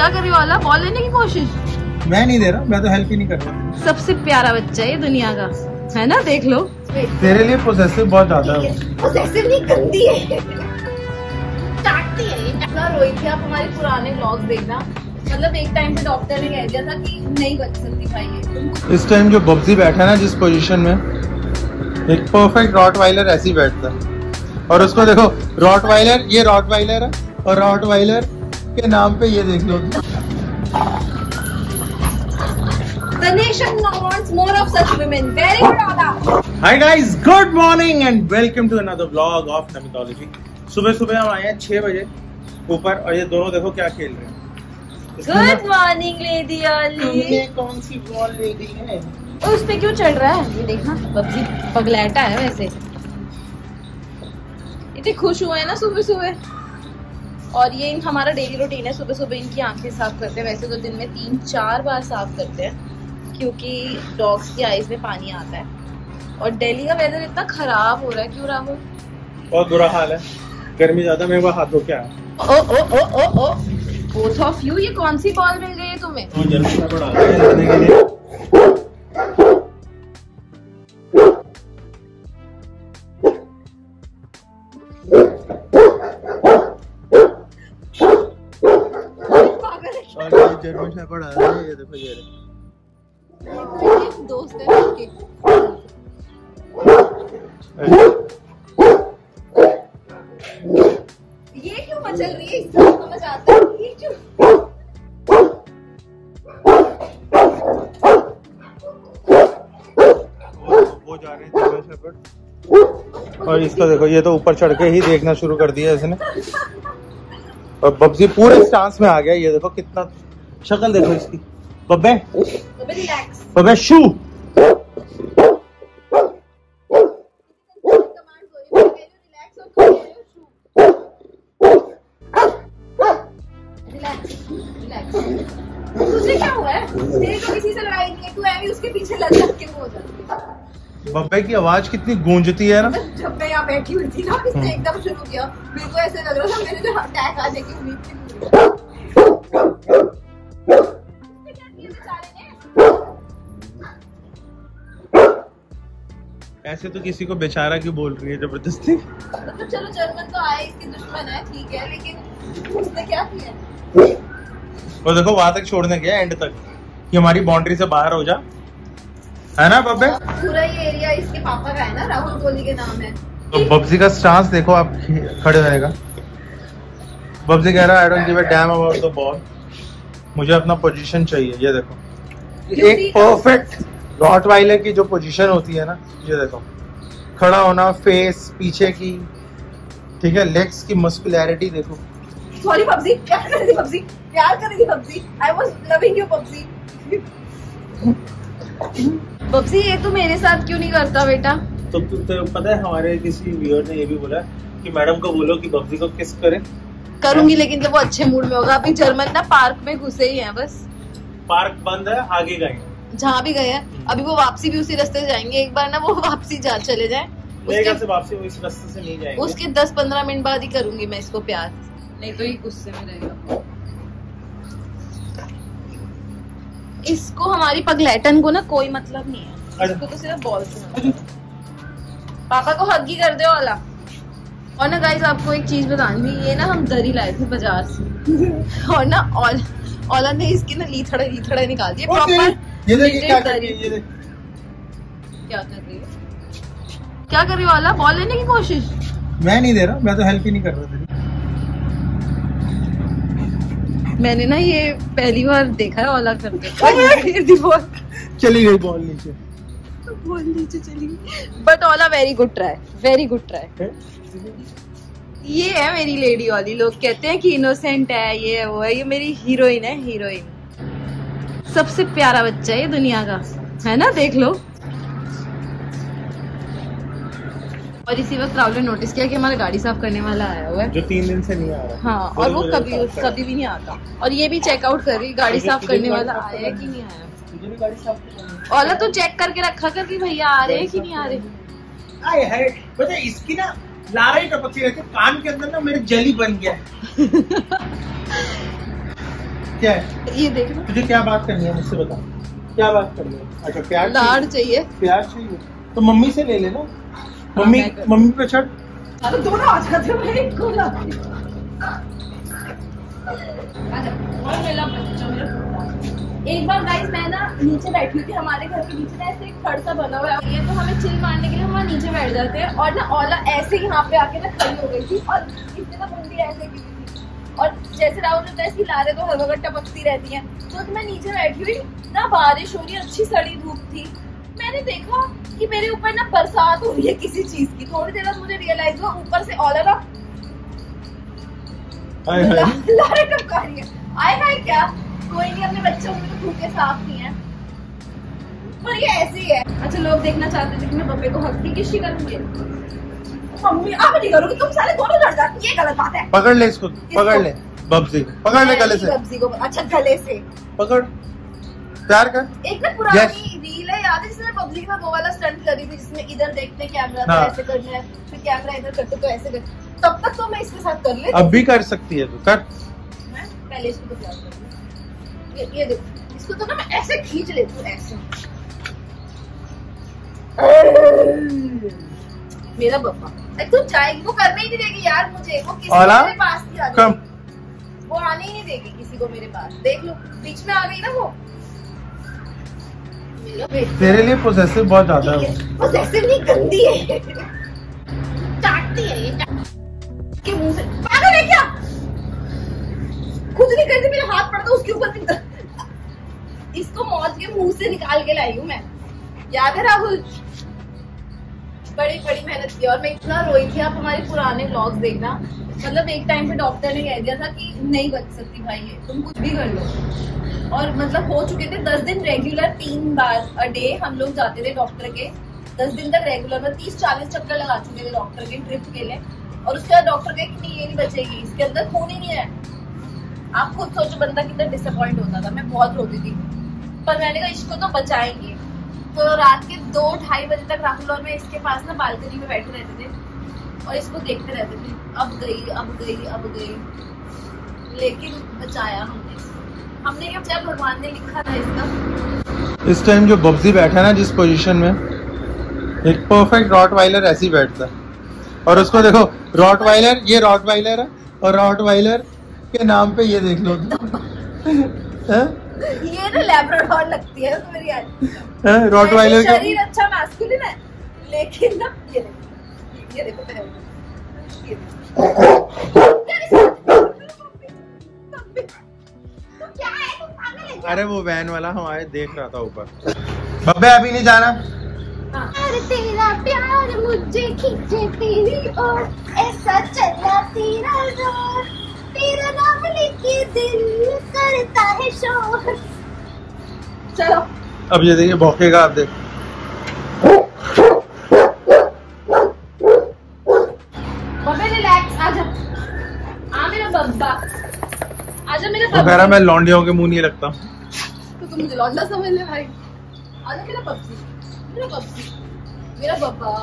क्या कर रही हो ओला? बॉल लेने की कोशिश? मैं नहीं दे रहा, मैं तो हेल्प ही नहीं कर रहा। सबसे प्यारा बच्चा है दुनिया का, है ना? देख लो। तेरे लिए पोसेसिव बहुत ज्यादा है। पोसेसिव नहीं, गंदी है, डांटती है ये। अपना रोहित, आप हमारे पुराने व्लॉग्स देखना। मतलब एक टाइम पे डॉक्टर ने कह दिया था कि नहीं बच सकती भाई ये। इस टाइम जो बब्जी बैठा है ना जिस पोजीशन में, एक परफेक्ट रॉटवाइलर ऐसे ही बैठता है। और उसको देखो, रॉटवाइलर, ये रॉटवाइलर है और रॉटवाइलर के नाम पे ये देख लो। The nation wants more of such women. Very good, Ola. Hi guys, good morning and welcome to another vlog of Namitology. सुबह सुबह हम आए हैं 6 बजे ऊपर और ये दोनों देखो क्या खेल रहे हैं। Good morning, Lady Ali. तुमने कौन सी बॉल ले दी है? उस पे क्यों चढ़ रहा है? ये देखना, बब्जी पगलैटा है वैसे। इतने खुश हुए हैं ना सुबह सुबह। और ये हमारा डेली रूटीन है, सुबह सुबह इनकी आंखें साफ करते हैं। वैसे तो दिन में 3-4 बार साफ करते हैं क्योंकि डॉग्स की आईज में पानी आता है। और दिल्ली का वेदर इतना खराब हो रहा है, क्यों राहुल? बहुत बुरा हाल है, गर्मी ज्यादा। मेरे को हाथ धो के आया। Oh oh oh oh oh both of you, ये कौन सी बॉल मिल गई है तुम्हें? जर्मन शेफर्ड आ रहा है, ये देखो ये दोस्त है इसके। ये क्यों मचल रही है? इससे समझ आता है ये क्यों? वो जा रहे हैं जर्मन शेफर्ड और इसका देखो, ये तो ऊपर चढ़ के ही देखना शुरू कर दिया इसने। और बब्जी पूरे स्टांस में आ गया। ये देखो कितना, शक्ल देखो इसकी। बब्बे रिलैक्स, बब्बे शू। तुझे क्या हुआ है? तेरे को किसी से लड़ाई नहीं है, तू ऐवी उसके पीछे लग के वो हो जाती है। बब्बे की आवाज कितनी गूंजती है ना। जब मैं यहाँ बैठी हुई थी ना, इसने एकदम शुरू किया। मेरे को ऐसे लग रहा था मेरे जो अटैक आ जाएगी, उम्मीद थी। ऐसे तो किसी को बेचारा क्यों बोल रही है जबरदस्ती? मतलब चलो जर्मन तो आए, इसकी दुश्मन है, ठीक है, लेकिन उसने क्या किया? और देखो वहां तक छोड़ने गया, एंड तक कि हमारी बाउंड्री से बाहर हो जा, है ना बब्बे? पूरा ये एरिया इसके पापा का है ना, राहुल कोहली के नाम है। तो बब्जी का स्टांस देखो आप खड़े होने का। बब्जी कह रहा है I don't give a damn about the ball, मुझे अपना पोजीशन चाहिए। ये देखो एक परफेक्ट रॉटवाइलर की जो पोजीशन होती है ना, ये देखो, खड़ा होना, फेस पीछे की, ठीक है, लेग्स की मस्कुलैरिटी देखो। सॉरी बब्जी, प्यार कर रही थी बब्जी, प्यार कर रही थी Babji. I was loving you Babji. Babji ये तो मेरे साथ क्यों नहीं करता बेटा? तो पता है हमारे किसी व्यूअर ने ये भी बोला कि मैडम को बोलो कि बब्जी को किस करे। करूंगी, लेकिन जब वो अच्छे मूड में होगा। अभी जर्मन ना पार्क में घुसे ही हैं बस। पार्क बंद है, आगे गए जहाँ भी गए हैं। अभी वो वापसी भी उसी रास्ते से जाएंगे। एक बार ना वो वापसी जा चले जाए, वापसी वो इस रास्ते से नहीं जाएंगे। उसके 10-15 मिनट बाद ही करूंगी मैं इसको प्यार, नहीं तो ये गुस्से में रहेगा। इसको हमारी पगलैटन को ना कोई मतलब नहीं है, इसको तो सिर्फ बॉल से। पापा को हग ही कर दो ओला। और ना गाइस आपको एक चीज बतानी थी, ये ना हम दरी लाए थे बाजार से और ना ओला ने इसकी ना लीथड़े निकाल दिए प्रॉपर। ये देखिए क्या कर रही है, ये देख क्या कर रही है? क्या कर रही हो ओला? बॉल लेने की कोशिश? मैं नहीं दे रहा, मैं तो हेल्प ही नहीं कर रहा तेरी। मैंने ना ये पहली बार देखा है ओला करते। चली गई बॉल नीचे, बॉल नीचे चली गई। But Ola very good try, very good try. ये है मेरी लेडी ओली। लोग कहते हैं कि इनोसेंट है, ये है वो है, ये मेरी हीरोइन है, हीरोइन। सबसे प्यारा बच्चा है ये दुनिया का, है ना? देख लो। और इसी वक्त राहुल ने नोटिस किया कि हमारा गाड़ी साफ करने वाला आया हुआ है, जो 3 दिन से नहीं आ रहा। हाँ, और वो कभी भी नहीं आता। और ये भी चेकआउट कर रही गाड़ी साफ करने वाला आया है कि नहीं आया। तुझे भी गाड़ी साफ करनी है? ओला तो चेक करके रखा कर कि भैया आ रहे हैं कि नहीं आ रहे। आए है, पता है इसकी ना लारा ही टपकती रहती है, कान के अंदर ना मेरे जली बन गया है। क्या है? ये देख लो। तुझे क्या बात करनी है मुझसे बता, क्या बात करनी है? अच्छा प्यार लाड़ चाहिए, प्यार चाहिए तो मम्मी से ले लेना। मम्मी पे छड़। अरे दोनों आ जाते भाई को ना। एक बार गाइस मैं ना नीचे बैठी हुई थी, हमारे घर के नीचे ना ऐसे एक फड़ सा बना हुआ है, तो हमें चिल मारने के लिए हम वहाँ नीचे बैठ जाते हैं। और ना ओला ऐसे ही यहाँ पे आके ना खड़ी हो गई थी और इसने ना मुंडी ऐसे की थी, और जैसे राहुल ने ऐसी लारे तो हर वक्त टपकती रहती है। तो मैं नीचे बैठी हुई ना, बारिश हो रही, अच्छी सड़ी धूप थी, मैंने देखा कि मेरे ऊपर ना बरसात हो रही है किसी चीज की। थोड़ी देर बाद मुझे रियलाइज हुआ ऊपर से ओला ना लारे टपका रही है। आए हाय क्या, कोई नहीं, अपने बच्चों को तो भूखे साफ नहीं है, पर ये ऐसे ही है। अच्छा लोग देखना चाहते थे कि मैं बब्बे को हक की किसी करूंगी, मम्मी अब नहीं करूंगी, तुम सारे दोनों लड़ जाती, ये गलत बात है। पकड़ ले इसको, पकड़ ले बब्जी को, पकड़ ले गले से। बब्जी को, अच्छा गले से पकड़, प्यार कर। एक ना पुरानी रील है, याद है जिसमें बब्जी का वो वाला स्टंट करी थी, जिसमें इधर देखते कैमरा तो ऐसे करना है, फिर कैमरा इधर करते तो ऐसे कर। तब तक तो मैं इसके साथ कर ले, अब भी कर सकती है तू, कर। मैं पहले इसको तो प्यार करूंगी। ये देखो, इसको तो ना मैं ऐसे खींच लेती हूँ, ऐसे। मेरा बब्बा तू जाएगी, वो करने ही नहीं देगी यार मुझे, वो किसी को मेरे पास नहीं आने, वो आने ही नहीं देगी किसी को मेरे पास। देख लो बीच में आ गई ना वो। तेरे लिए पोसेसिव बहुत ज्यादा है, पोसेसिव नहीं, गंदी है, चाटती है ये के मुंह से। पागल है क्या, खुद नहीं करती, मेरे हाथ पड़ता उसके ऊपर। इसको मौत के मुंह से निकाल के लाई हूँ मैं, याद है राहुल? बड़ी बड़ी मेहनत की, और मैं इतना रोई थी। आप हमारे पुराने व्लॉग्स देखना, मतलब एक टाइम पे डॉक्टर ने कह दिया था कि नहीं बच सकती भाई ये, तुम कुछ भी कर लो। और मतलब हो चुके थे 10 दिन रेगुलर, 3 बार अ डे हम लोग जाते थे डॉक्टर के, 10 दिन तक रेगुलर में 30-40 चक्कर लगा चुके थे डॉक्टर के ड्रिप के लिए। और उसके बाद डॉक्टर कहे कि नहीं ये नहीं बचेगी, इसके अंदर खून ही नहीं है। आप खुद सोचो बंदा कितना डिसअपॉइंट होता था। मैं बहुत रोती थी, पर मैंने कहा इसको तो बचाएंगे। तो रात के 2-2:30 बजे तक राहुल और मैं इसके पास ना बालकनी में बैठे रहते थे और इसको देखते रहते थे, अब गई अब गई अब गई। लेकिन बचाया हमने क्या बचाया, भगवान ने लिखा था इसका। इस टाइम जो बब्जी बैठा है ना जिस पोजीशन में, एक परफेक्ट रॉटवाइलर ऐसे ही बैठता है। और उसको देखो, रॉटवाइलर, ये रॉटवाइलर है, और रॉटवाइलर के नाम पे ये देख लो। ये ना लैब्राडोर लगती है तो मेरी रॉटवाइलर का शरीर अच्छा मैस्कुलिन है, लेकिन ना ये देखो क्या है। अरे वो वैन वाला हमारे देख रहा था ऊपर। बब्बे अभी नहीं जाना। तेरा प्यार मुझे खींचे तेरी ओर, ऐसा चला तेरा जोर, तेरा नाम लेके दिल करता है शोर। चलो अब ये देखिए भौंकेगा, आप देख। बब्बे रिलैक्स, आजा आ मेरा बब्बा, आजा मेरा बब्बा। कह रहा मैं लौंडियों के मुंह नहीं लगता, तो तुम मुझे लौंडा समझ ले भाई। आजा मेरा बब्बी, मेरा बब्बी, मेरा बब्बा।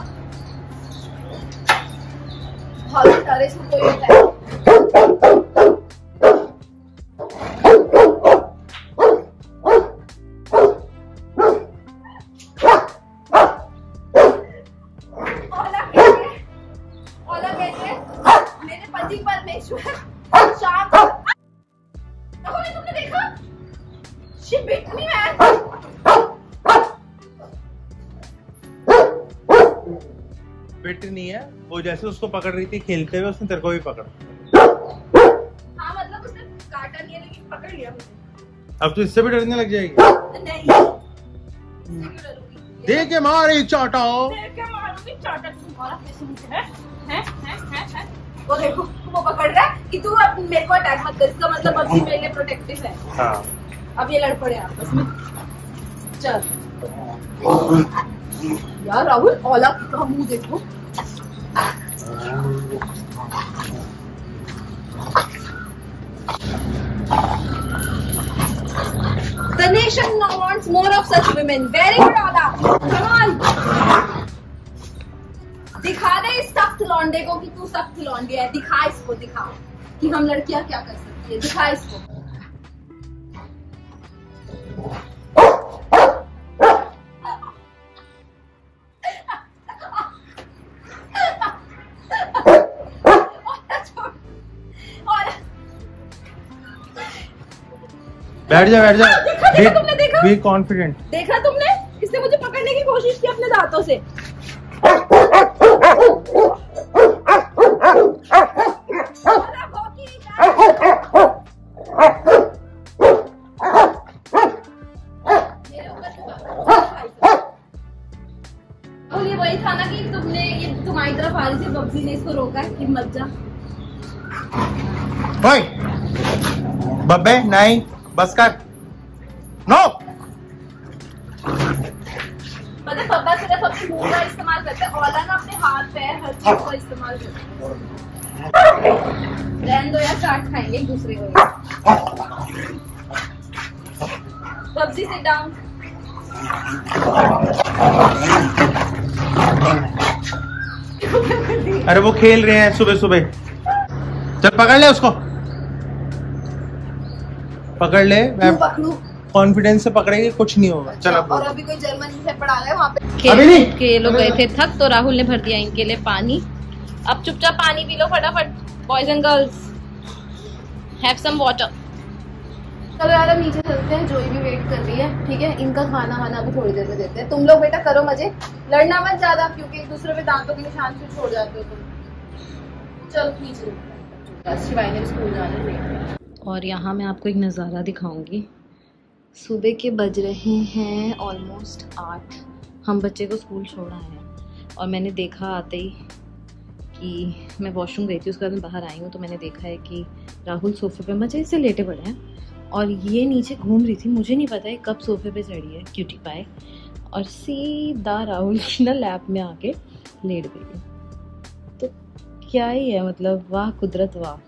भाग सारे इसको कोई होता है। मेरे पति परमेश्वर शांत। तुमने देखा? She bit me, man. Bit नहीं है वो, जैसे उसको पकड़ रही थी खेलते हुए उसने तेरे को भी पकड़ा। हाँ मतलब उसने काटा नहीं है, लेकिन पकड़ लिया मुझे। अब तो इससे भी डरने लग जाएगी। नहीं देख के मारे चाटा, देख के मारूंगी चाटा। तुम्हारा पेशेंस है। वो देखो वो पकड़ रहा है कि तू अब मेरे को अटैक मत कर, इसका मतलब अब मेरे लिए प्रोटेक्टिव है। हाँ। अब ये लड़ पड़े आपस में। चल यार राहुल, औला का मुंह देखो। The nation now wants more of such women. Very good, Ola. Come on. दिखा दे इस सख्त लौंडे को कि तू सख्त लौंडी है। दिखा इसको, दिखा कि हम लड़कियां क्या कर सकती है। दिखा इसको। बैठ जा देखा तुमने देखा? Be confident. देखा तुमने? इसने मुझे पकड़ने की कोशिश की अपने दांतों से। ये वही था ना कि तुमने ये तुम्हारी तरफ आ रही थी, बब्जी ने इसको रोका है कि मत जा। ओए बब्बे नहीं, बस कर। नो पता है पापा सिर्फ अपने मुंह का इस्तेमाल करते हैं, ओला ना अपने हाथ पैर हर चीज का इस्तेमाल करते हैं। रहने दो यार, चाट खाएंगे एक दूसरे को। Babji sit down. अरे वो खेल रहे हैं सुबह सुबह। चल पकड़ ले उसको, पकड़ ले। मैं कॉन्फिडेंस से पकड़ेगी, कुछ नहीं होगा। चल अब। और अभी कोई जर्मनी से पढ़ा गया वहाँ पे। खेल के लोग गए थे थक, तो राहुल ने भर दिया इनके लिए पानी। अब चुपचाप पानी पी लो फटाफट, boys and girls, have some water. चलो यार अब नीचे चलते हैं, जोई भी वेट कर रही है। ठीक है, इनका खाना वाना अभी थोड़ी देर में देते हैं। तुम लोग बेटा करो मजे, लड़ना मत ज्यादा, क्योंकि एक दूसरे पे दांतों के निशान फिर छोड़ जाते हो तुम। चलो नीचे, शिवाई ने भी स्कूल जाना है। और यहाँ मैं आपको एक नज़ारा दिखाऊंगी। सुबह के बज रहे हैं ऑलमोस्ट 8। हम बच्चे को स्कूल छोड़ आए हैं और मैंने देखा आते ही कि मैं वॉशरूम गई थी, उसके बाद मैं बाहर आई हूँ तो मैंने देखा है कि राहुल सोफे पे मजे से लेटे पड़े हैं और ये नीचे घूम रही थी। मुझे नहीं पता है कब सोफे पे चढ़ी है क्यूटी पाए, और सीधा राहुल की ना लैप में आके लेट गई। तो क्या ही है, मतलब वाह कुदरत वाह।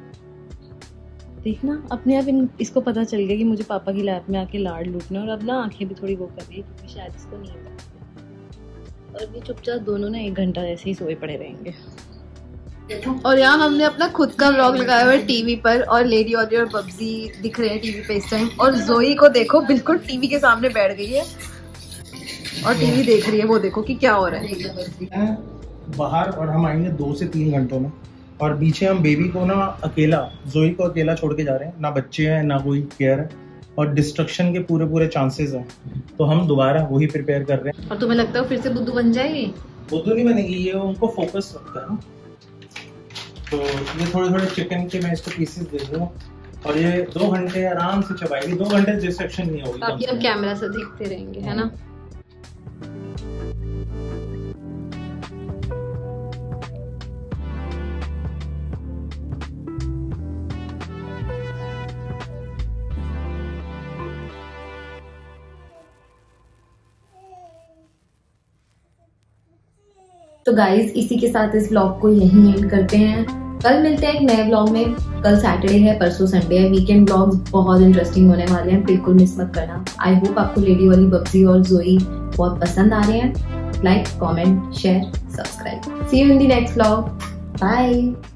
देखना अपने आप इसको पता चल गया कि मुझे पापा की लैप में आके लाड़ लूटना, और अब ना आंखें भी थोड़ी वो कर रही है क्योंकि शायद इसको नींद आ रही है। और अभी चुपचाप दोनों ना 1 घंटा ऐसे ही सोए पड़े रहेंगे। और यहाँ हमने अपना खुद का व्लॉग लगाया हुआ है टीवी पर, और लेडी ऑडी और बब्जी दिख रहे हैं टीवी पे इस टाइम। और जोई को देखो बिल्कुल टीवी के सामने बैठ गई है और टीवी देख रही है। वो देखो कि क्या हो रहा है बाहर, और हम आएंगे 2 से 3 घंटों में। और पीछे हम बेबी को ना अकेला, जोई को अकेला छोड़ के जा रहे हैं। ना बच्चे हैं ना कोई केयर है, और डिस्ट्रक्शन के पूरे पूरे हैं। तो हम दोबारा वही प्रिपेयर कर रहे हैं। और तुम्हें लगता है फिर से बुद्धू बन जाएगी? बुद्धू नहीं बनेगी, ये उनको फोकस रखता है ना। तो ये थोड़े चिकन के मैं इसको पीसेस दे दूँ और ये 2 घंटे आराम से चबाएगी। 2 घंटे डिस्ट्रक्शन नहीं होगी। आप ये कैमरा से देखते रहेंगे, है ना। तो गाइज इसी के साथ इस व्लॉग को यहीं एंड करते हैं। कल मिलते हैं एक नए व्लॉग में। कल सैटरडे है, परसों संडे है। वीकेंड व्लॉग्स बहुत इंटरेस्टिंग होने वाले हैं, बिल्कुल मिस मत करना। आई होप आपको लेडी वाली बब्जी और जोई बहुत पसंद आ रहे हैं। Like, comment, share, subscribe. See you in the next vlog. Bye.